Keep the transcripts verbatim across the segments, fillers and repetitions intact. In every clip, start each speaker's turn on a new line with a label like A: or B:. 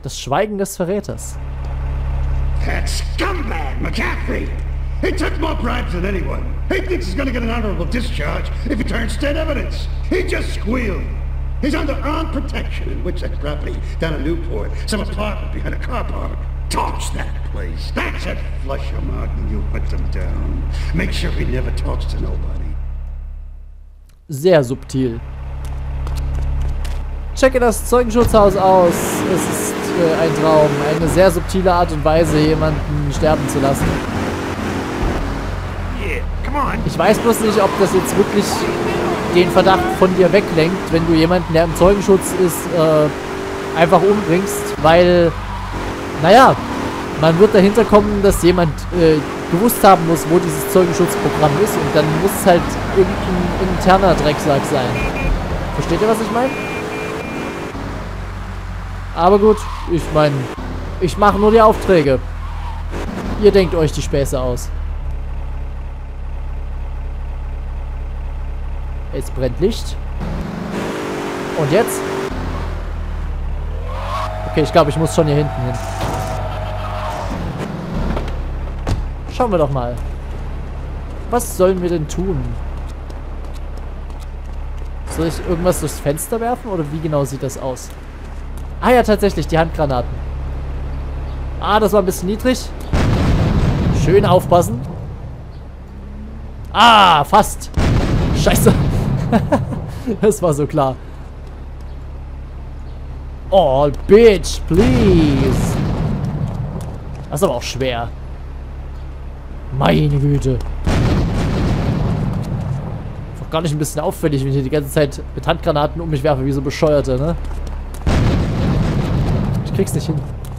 A: Das Schweigen des Verräters.
B: That scumbag, McCaffrey! He took more bribes than anyone. He thinks he's gonna get an honorable discharge if he turns state evidence. He just squealed. He's under armed protection in Witchett property down in Newport. Some apartment behind a car park. Torch that place. That's it. Flush him out and you put them down. Make sure he never talks to nobody.
A: Sehr subtil. Checke das Zeugenschutzhaus aus. Es ist äh, ein Traum. Eine sehr subtile Art und Weise, jemanden sterben zu lassen. Ich weiß bloß nicht, ob das jetzt wirklich den Verdacht von dir weglenkt, wenn du jemanden, der im Zeugenschutz ist, äh, einfach umbringst, weil, naja, man wird dahinter kommen, dass jemand äh, gewusst haben muss, wo dieses Zeugenschutzprogramm ist und dann muss es halt irgendein interner Drecksack sein. Versteht ihr, was ich meine? Aber gut, ich meine, ich mache nur die Aufträge. Ihr denkt euch die Späße aus. Es brennt Licht. Und jetzt? Okay, ich glaube, ich muss schon hier hinten hin. Schauen wir doch mal. Was sollen wir denn tun? Soll ich irgendwas durchs Fenster werfen? Oder wie genau sieht das aus? Ah ja, tatsächlich, die Handgranaten. Ah, das war ein bisschen niedrig. Schön aufpassen. Ah, fast. Scheiße. Das war so klar. Oh, bitch, please. Das ist aber auch schwer. Meine Güte. Ist doch gar nicht ein bisschen auffällig, wenn ich hier die ganze Zeit mit Handgranaten um mich werfe, wie so Bescheuerte, ne? Ich krieg's nicht hin.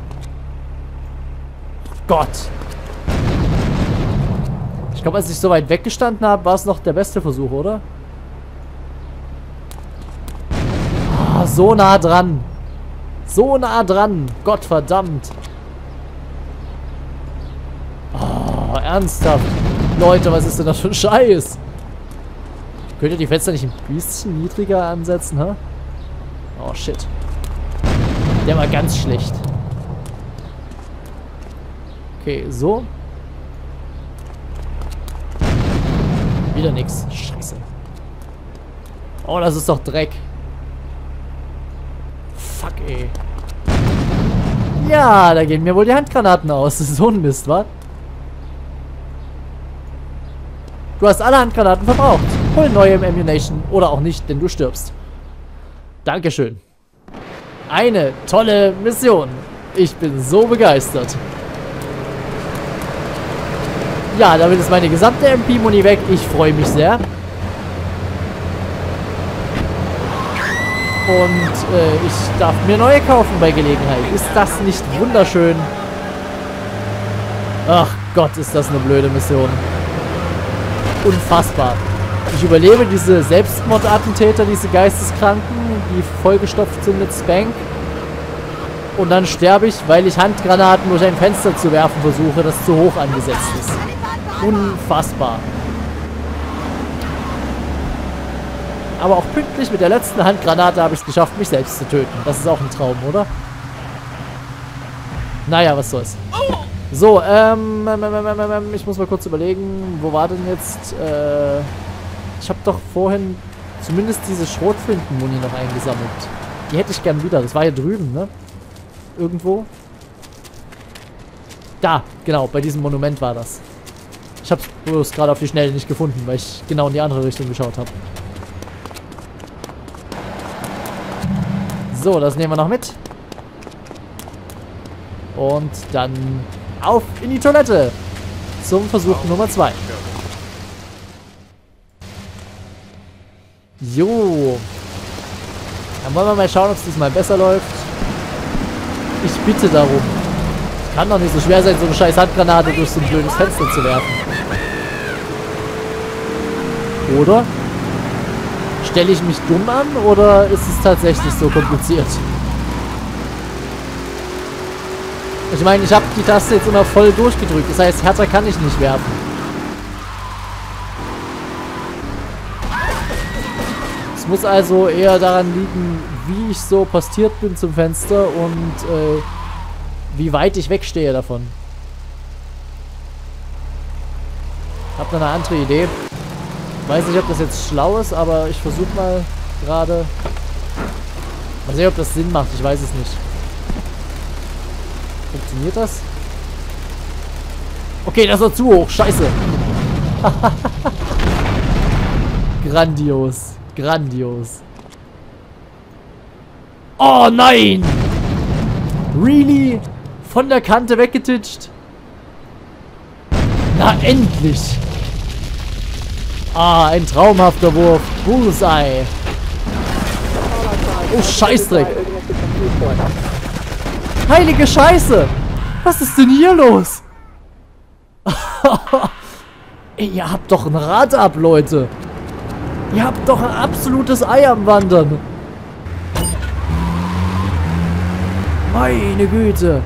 A: Gott. Ich glaube, als ich so weit weggestanden habe, war es noch der beste Versuch, oder? Oh, so nah dran. So nah dran. Gott verdammt. Oh, ernsthaft. Leute, was ist denn das für ein Scheiß? Könnt ihr die Fenster nicht ein bisschen niedriger ansetzen, hä? Oh, shit. Der war ganz schlecht. Okay, so. Wieder nix. Scheiße. Oh, das ist doch Dreck. Fuck, ey. Ja, da gehen mir wohl die Handgranaten aus. Das ist so ein Mist, wa? Du hast alle Handgranaten verbraucht. Hol neue im Ammunition. Oder auch nicht, denn du stirbst. Dankeschön. Eine tolle Mission. Ich bin so begeistert. Ja, damit ist meine gesamte M P-Muni weg. Ich freue mich sehr. Und äh, ich darf mir neue kaufen bei Gelegenheit. Ist das nicht wunderschön? Ach Gott, ist das eine blöde Mission. Unfassbar. Ich überlebe diese Selbstmordattentäter, diese Geisteskranken, die vollgestopft sind mit Spank. Und dann sterbe ich, weil ich Handgranaten durch ein Fenster zu werfen versuche, das zu hoch angesetzt ist. Unfassbar. Aber auch pünktlich mit der letzten Handgranate habe ich es geschafft, mich selbst zu töten. Das ist auch ein Traum, oder? Naja, was soll's. So, ähm, ähm, ähm, ähm, ähm, ich muss mal kurz überlegen, wo war denn jetzt, äh, ich habe doch vorhin zumindest diese Schrotflinten-Muni noch eingesammelt. Die hätte ich gern wieder. Das war hier drüben, ne? Irgendwo. Da, genau, bei diesem Monument war das. Ich habe es bloß gerade auf die Schnelle nicht gefunden, weil ich genau in die andere Richtung geschaut habe. So, das nehmen wir noch mit. Und dann auf in die Toilette. Zum Versuch Nummer zwei. Jo. Dann wollen wir mal schauen, ob es diesmal besser läuft. Ich bitte darum. Es kann doch nicht so schwer sein, so eine scheiß Handgranate durch so ein blödes Fenster zu werfen. Oder? Stelle ich mich dumm an oder ist es tatsächlich so kompliziert? Ich meine, ich habe die Taste jetzt immer voll durchgedrückt. Das heißt, härter kann ich nicht werfen. Es muss also eher daran liegen, wie ich so postiert bin zum Fenster und äh, wie weit ich wegstehe davon. Hab noch eine andere Idee. Weiß nicht, ob das jetzt schlau ist, aber ich versuche mal gerade. Mal sehen, ob das Sinn macht. Ich weiß es nicht. Funktioniert das? Okay, das war zu hoch. Scheiße. Grandios. Grandios. Oh nein! Really? Von der Kante weggetitscht? Na endlich! Ah, ein traumhafter Wurf. Bullseye. Oh, Scheißdreck. Heilige Scheiße! Was ist denn hier los? Ey, ihr habt doch ein Rad ab, Leute. Ihr habt doch ein absolutes Ei am Wandern. Meine Güte.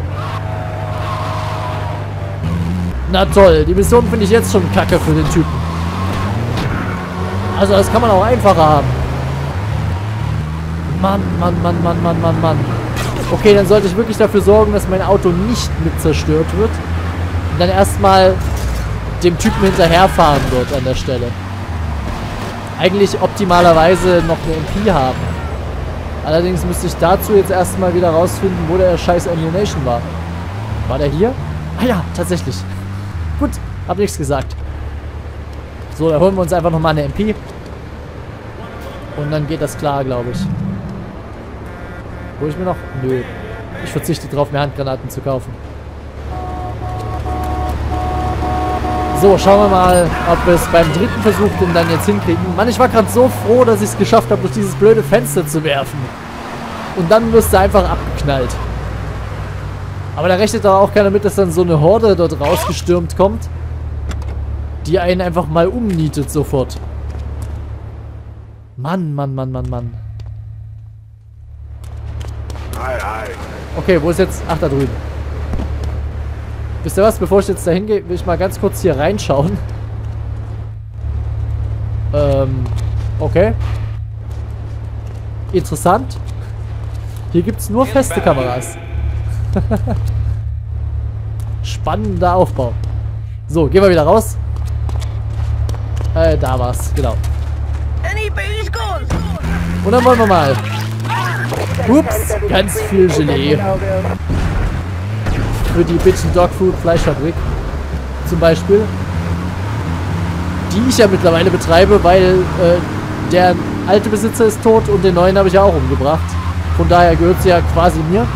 A: Na toll, die Mission finde ich jetzt schon kacke für den Typen. Also das kann man auch einfacher haben. Mann, Mann, Mann, Mann, Mann, Mann, Mann. Okay, dann sollte ich wirklich dafür sorgen, dass mein Auto nicht mit zerstört wird. Und dann erstmal dem Typen hinterherfahren dort an der Stelle. Eigentlich optimalerweise noch eine M P haben. Allerdings müsste ich dazu jetzt erstmal wieder rausfinden, wo der scheiß Ammunition war. War der hier? Ah ja, tatsächlich. Gut, hab nichts gesagt. So, da holen wir uns einfach nochmal eine M P. Und dann geht das klar, glaube ich. Hol ich mir noch? Nö. Ich verzichte drauf, mir Handgranaten zu kaufen. So, schauen wir mal, ob wir es beim dritten Versuch denn dann jetzt hinkriegen. Mann, ich war gerade so froh, dass ich es geschafft habe, durch dieses blöde Fenster zu werfen. Und dann wirst du einfach abgeknallt. Aber da rechnet doch auch keiner mit, dass dann so eine Horde dort rausgestürmt kommt, die einen einfach mal umnietet sofort. Mann, Mann, Mann, Mann, Mann. Okay, wo ist jetzt... Ach, da drüben. Wisst ihr was? Bevor ich jetzt dahin gehe, will ich mal ganz kurz hier reinschauen. Ähm, okay. Interessant. Hier gibt es nur feste Kameras. Spannender Aufbau. So, gehen wir wieder raus. Äh, da war's, genau. Und dann wollen wir mal. Ups, ganz viel Gelee. Für die Bitchen Dog Food Fleischfabrik. Zum Beispiel. Die ich ja mittlerweile betreibe, weil äh, der alte Besitzer ist tot und den neuen habe ich ja auch umgebracht. Von daher gehört sie ja quasi mir.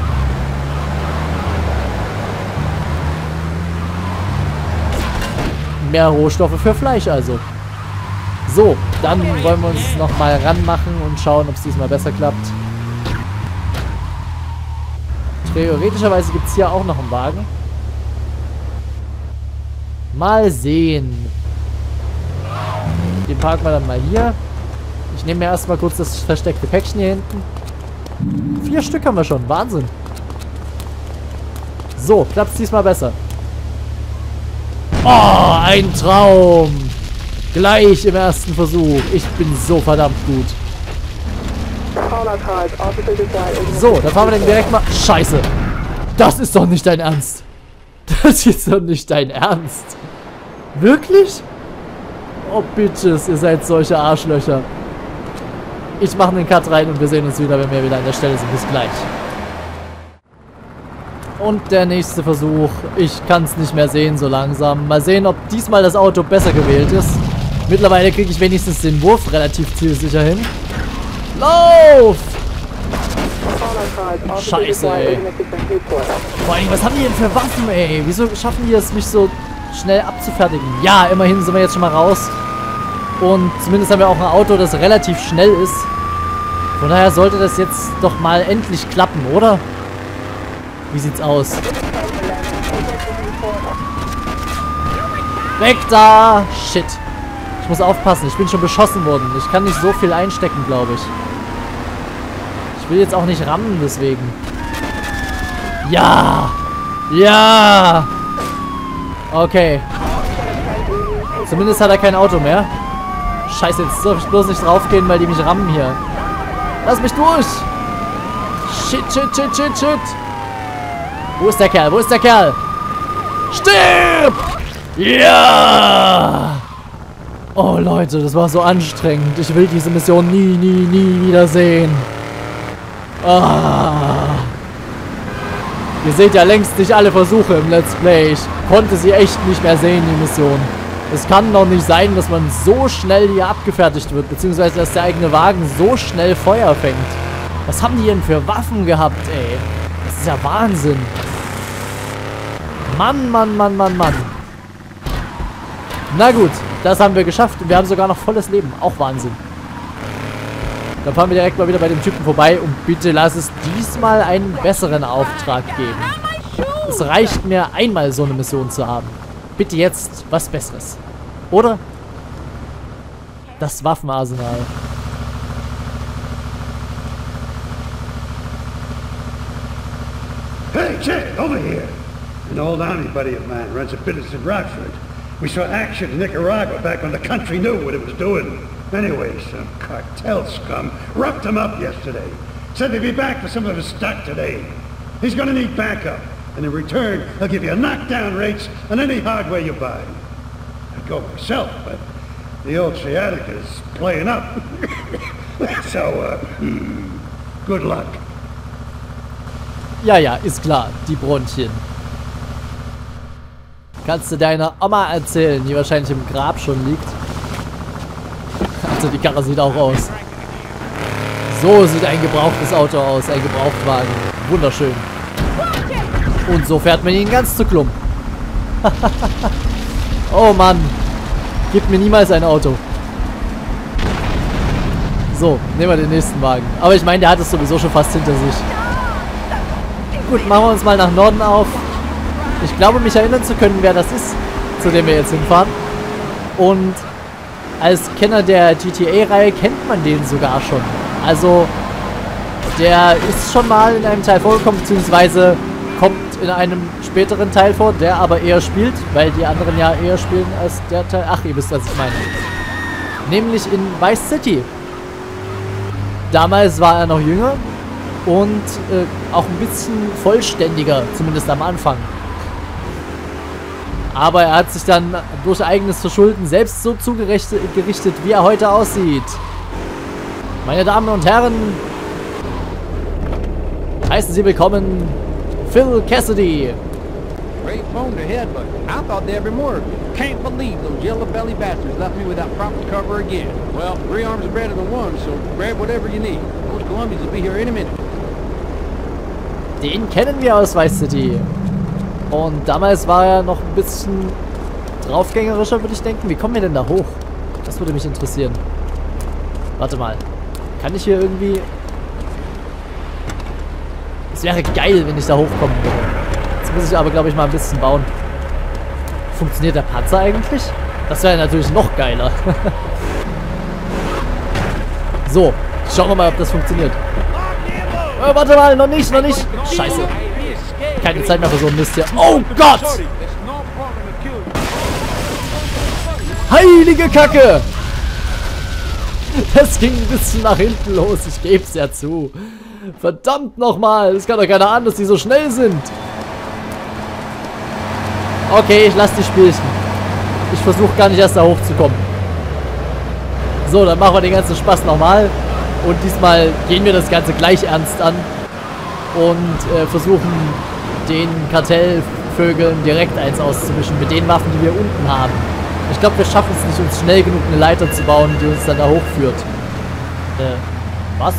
A: Mehr Rohstoffe für Fleisch also. So, dann wollen wir uns nochmal ranmachen und schauen, ob es diesmal besser klappt. Theoretischerweise gibt es hier auch noch einen Wagen. Mal sehen. Den parken wir dann mal hier. Ich nehme mir erstmal kurz das versteckte Päckchen hier hinten. Vier Stück haben wir schon. Wahnsinn. So, klappt es diesmal besser. Oh, ein Traum. Gleich im ersten Versuch. Ich bin so verdammt gut. So, dann fahren wir den direkt mal... Scheiße. Das ist doch nicht dein Ernst. Das ist doch nicht dein Ernst. Wirklich? Oh, Bitches, ihr seid solche Arschlöcher. Ich mache einen Cut rein und wir sehen uns wieder, wenn wir wieder an der Stelle sind. Bis gleich. Und der nächste Versuch. Ich kann es nicht mehr sehen so langsam. Mal sehen, ob diesmal das Auto besser gewählt ist. Mittlerweile kriege ich wenigstens den Wurf relativ zielsicher hin. Lauf! Scheiße, ey. Vor allem, was haben die denn für Waffen, ey? Wieso schaffen die es, mich so schnell abzufertigen? Ja, immerhin sind wir jetzt schon mal raus. Und zumindest haben wir auch ein Auto, das relativ schnell ist. Von daher sollte das jetzt doch mal endlich klappen, oder? Wie sieht's aus? Weg da! Shit. Ich muss aufpassen, ich bin schon beschossen worden. Ich kann nicht so viel einstecken, glaube ich. Ich will jetzt auch nicht rammen, deswegen. Ja! Ja! Okay. Zumindest hat er kein Auto mehr. Scheiße, jetzt darf ich bloß nicht draufgehen, weil die mich rammen hier. Lass mich durch! Shit, shit, shit, shit, shit! Wo ist der Kerl? Wo ist der Kerl? Stirb! Ja! Oh Leute, das war so anstrengend. Ich will diese Mission nie, nie, nie wieder sehen. Ah. Ihr seht ja längst nicht alle Versuche im Let's Play. Ich konnte sie echt nicht mehr sehen, die Mission. Es kann doch nicht sein, dass man so schnell hier abgefertigt wird, beziehungsweise dass der eigene Wagen so schnell Feuer fängt. Was haben die denn für Waffen gehabt, ey? Das ist ja Wahnsinn. Mann, Mann, Mann, Mann, Mann. Na gut, das haben wir geschafft. Und wir haben sogar noch volles Leben. Auch Wahnsinn. Dann fahren wir direkt mal wieder bei dem Typen vorbei. Und bitte lass es diesmal einen besseren Auftrag geben. Es reicht mir, einmal so eine Mission zu haben. Bitte jetzt was Besseres. Oder? Das Waffenarsenal.
B: Hey, Chad, over here. An old army buddy of mine runs a business in Rockford. We saw action in Nicaragua back when the country knew what it was doing. Anyway, some cartel scum roughed him up yesterday. Said they'd be back for some of his stock today. He's gonna need backup. And in return, he'll give you knockdown rates on any hardware you buy. I'd go myself, but the old sciatica is playing up. So, uh, good luck.
A: Ja, ja, ist klar. Die Bronchien. Kannst du deiner Oma erzählen, die wahrscheinlich im Grab schon liegt. Also die Karre sieht auch aus. So sieht ein gebrauchtes Auto aus, ein Gebrauchtwagen. Wunderschön. Und so fährt man ihn ganz zu Klump. Oh Mann. Gib mir niemals ein Auto. So, nehmen wir den nächsten Wagen. Aber ich meine, der hat es sowieso schon fast hinter sich. Gut, machen wir uns mal nach Norden auf. Ich glaube, mich erinnern zu können, wer das ist, zu dem wir jetzt hinfahren. Und als Kenner der G T A-Reihe kennt man den sogar schon. Also, der ist schon mal in einem Teil vorgekommen, beziehungsweise kommt in einem späteren Teil vor, der aber eher spielt, weil die anderen ja eher spielen als der Teil. Ach, ihr wisst, was ich meine. Nämlich in Vice City. Damals war er noch jünger und äh, auch ein bisschen vollständiger, zumindest am Anfang. Aber er hat sich dann durch eigenes Verschulden selbst so zugerichtet, wie er heute aussieht. Meine Damen und Herren, heißen Sie willkommen Phil Cassidy.
C: Great phone to head, but I thought there'd be more. Can't believe those yellow belly bastards left me without proper cover again. Well, three arms are better than one, so grab whatever you need. Those Colombians will be here any minute.
A: Den kennen wir aus Vice City. Und damals war er noch ein bisschen draufgängerischer, würde ich denken. Wie kommen wir denn da hoch? Das würde mich interessieren. Warte mal. Kann ich hier irgendwie... Es wäre geil, wenn ich da hochkommen würde. Jetzt muss ich aber, glaube ich, mal ein bisschen bauen. Funktioniert der Panzer eigentlich? Das wäre natürlich noch geiler. So, schauen wir mal, ob das funktioniert. Oh, warte mal, noch nicht, noch nicht. Scheiße. Keine Zeit mehr für so ein Mist hier. Oh Gott! Heilige Kacke! Das ging ein bisschen nach hinten los, ich gebe es ja zu. Verdammt nochmal, es kann doch keiner ahnen, dass die so schnell sind. Okay, ich lasse die Spielchen. Ich versuche gar nicht erst da hochzukommen. So, dann machen wir den ganzen Spaß nochmal. Und diesmal gehen wir das Ganze gleich ernst an. Und äh, versuchen den Kartellvögeln direkt eins auszuwischen mit den Waffen, die wir unten haben. Ich glaube, wir schaffen es nicht, uns schnell genug eine Leiter zu bauen, die uns dann da hochführt. Äh, was?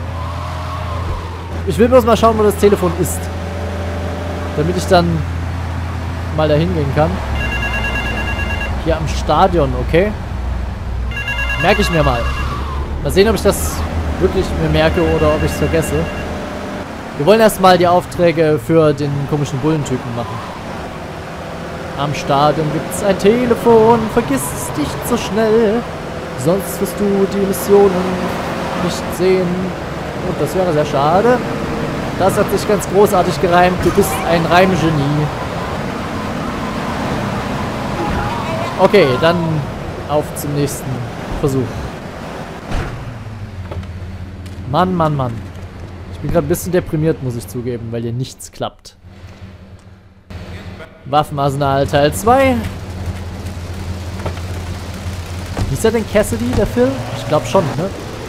A: Ich will bloß mal schauen, wo das Telefon ist. Damit ich dann mal da hingehen kann. Hier am Stadion, okay? Merke ich mir mal. Mal sehen, ob ich das wirklich mir merke oder ob ich es vergesse. Wir wollen erstmal die Aufträge für den komischen Bullentypen machen. Am Stadion gibt es ein Telefon. Vergiss es nicht so schnell. Sonst wirst du die Missionen nicht sehen. Und das wäre sehr schade. Das hat sich ganz großartig gereimt. Du bist ein Reimgenie. Okay, dann auf zum nächsten Versuch. Mann, Mann, Mann. Ich bin gerade ein bisschen deprimiert, muss ich zugeben, weil hier nichts klappt. Waffenarsenal Teil zwei. Ist er denn Cassidy, der Phil? Ich glaube schon, ne?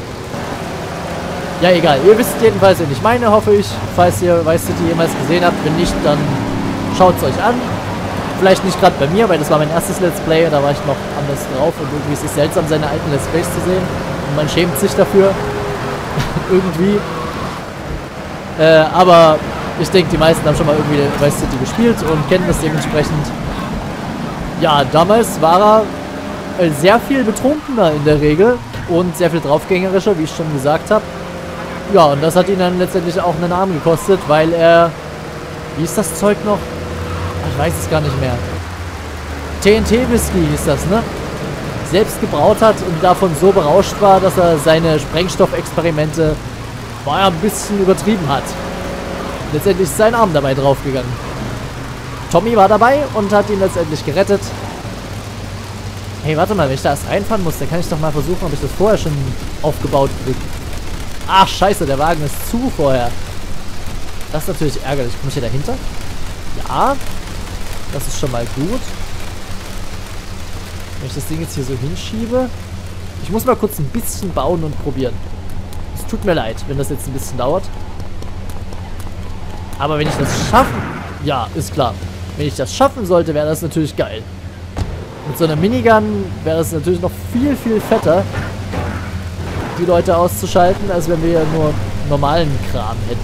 A: Ja, egal. Ihr wisst jedenfalls, wen ich meine, hoffe ich. Falls ihr Vice City jemals gesehen habt. Wenn nicht, dann schaut es euch an. Vielleicht nicht gerade bei mir, weil das war mein erstes Let's Play. Da war ich noch anders drauf. Und irgendwie ist es seltsam, seine alten Let's Plays zu sehen. Und man schämt sich dafür. irgendwie. Äh, aber ich denke, die meisten haben schon mal irgendwie Vice City gespielt und kennen das dementsprechend. Ja, damals war er sehr viel betrunkener in der Regel und sehr viel draufgängerischer, wie ich schon gesagt habe. Ja, und das hat ihn dann letztendlich auch einen Namen gekostet, weil er... Wie ist das Zeug noch? Ich weiß es gar nicht mehr. T N T-Whisky hieß das, ne? Selbst gebraut hat und davon so berauscht war, dass er seine Sprengstoffexperimente war ein bisschen übertrieben hat. Letztendlich ist sein Arm dabei draufgegangen. Tommy war dabei und hat ihn letztendlich gerettet. Hey, warte mal, wenn ich da erst reinfahren muss, dann kann ich doch mal versuchen, ob ich das vorher schon aufgebaut kriege. Ach, scheiße, der Wagen ist zu vorher. Das ist natürlich ärgerlich. Komme ich hier dahinter? Ja. Das ist schon mal gut. Wenn ich das Ding jetzt hier so hinschiebe. Ich muss mal kurz ein bisschen bauen und probieren. Es tut mir leid, wenn das jetzt ein bisschen dauert. Aber wenn ich das schaffen... Ja, ist klar. Wenn ich das schaffen sollte, wäre das natürlich geil. Mit so einer Minigun wäre es natürlich noch viel, viel fetter, die Leute auszuschalten, als wenn wir ja nur normalen Kram hätten.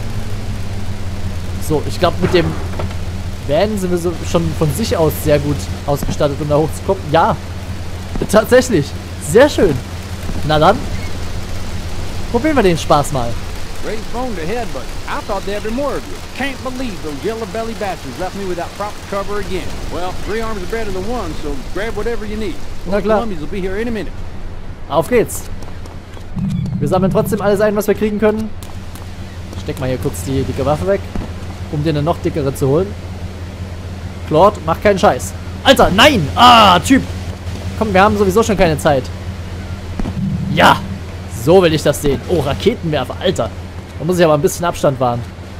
A: So, ich glaube, mit dem Van sind wir so schon von sich aus sehr gut ausgestattet, um da hochzukommen. Ja, tatsächlich. Sehr schön. Na dann, probieren wir den Spaß mal.
C: Great phone to head, but I thought there'd be more of you. Can't believe those yellow belly bastards left me without proper cover again. Well, three arms are better than one, so grab whatever you need.
A: Na klar.
C: Columbians will be here in a minute.
A: Auf geht's. Wir sammeln trotzdem alles ein, was wir kriegen können. Ich steck mal hier kurz die dicke Waffe weg, um dir eine noch dickere zu holen. Claude, mach keinen Scheiß. Alter, nein! Ah, Typ! Komm, wir haben sowieso schon keine Zeit. Ja! So will ich das sehen. Oh, Raketenwerfer, Alter. Da muss ich aber ein bisschen Abstand wahren.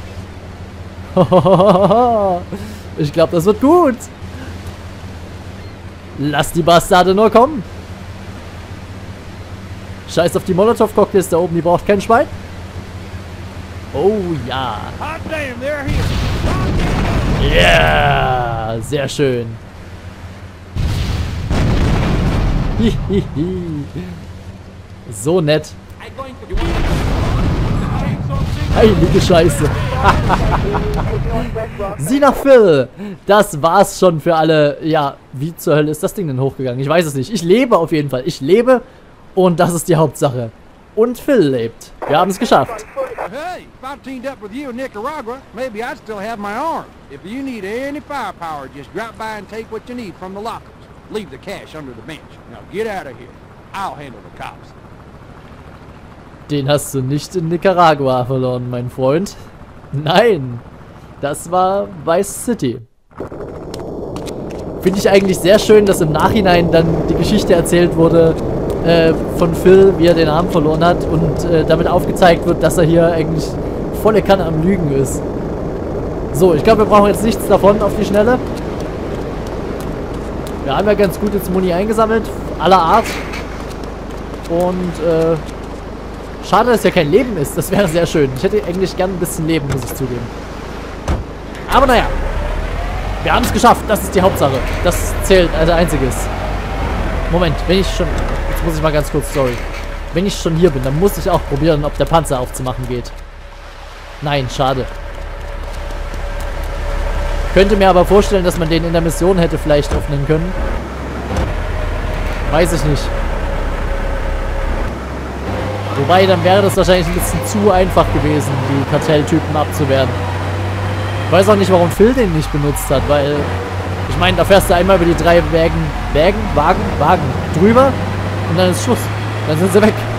A: Ich glaube, das wird gut. Lass die Bastarde nur kommen. Scheiß auf die Molotow-Cocktails da oben, die braucht kein Schwein. Oh ja. Yeah, sehr schön. So nett. Heilige Scheiße. Sieh nach Phil. Das war's schon für alle. Ja, wie zur Hölle ist das Ding denn hochgegangen? Ich weiß es nicht. Ich lebe auf jeden Fall. Ich lebe und das ist die Hauptsache. Und Phil lebt. Wir haben es geschafft.
C: Hey, if I teamed up with you in Nicaragua, maybe I'd still have my arm. If you need any firepower, just drop by and take what you need from the lockers. Leave the cash under the bench. Now get out of here. I'll handle the cops.
A: Den hast du nicht in Nicaragua verloren, mein Freund. Nein, das war Vice City. Finde ich eigentlich sehr schön, dass im Nachhinein dann die Geschichte erzählt wurde äh, von Phil, wie er den Arm verloren hat und äh, damit aufgezeigt wird, dass er hier eigentlich volle Kanne am Lügen ist. So, ich glaube, wir brauchen jetzt nichts davon auf die Schnelle. Wir haben ja ganz gut jetzt Muni eingesammelt, aller Art. Und äh, schade, dass ja kein Leben ist. Das wäre sehr schön. Ich hätte eigentlich gern ein bisschen Leben, muss ich zugeben. Aber naja. Wir haben es geschafft. Das ist die Hauptsache. Das zählt als einziges. Moment, wenn ich schon... Jetzt muss ich mal ganz kurz, sorry. Wenn ich schon hier bin, dann muss ich auch probieren, ob der Panzer aufzumachen geht. Nein, schade. Könnte mir aber vorstellen, dass man den in der Mission hätte vielleicht öffnen können. Weiß ich nicht. Wobei, dann wäre das wahrscheinlich ein bisschen zu einfach gewesen, die Kartelltypen abzuwehren. Ich weiß auch nicht, warum Phil den nicht benutzt hat, weil... Ich meine, da fährst du einmal über die drei Wägen... Wägen? Wagen? Wagen drüber und dann ist Schluss. Dann sind sie weg.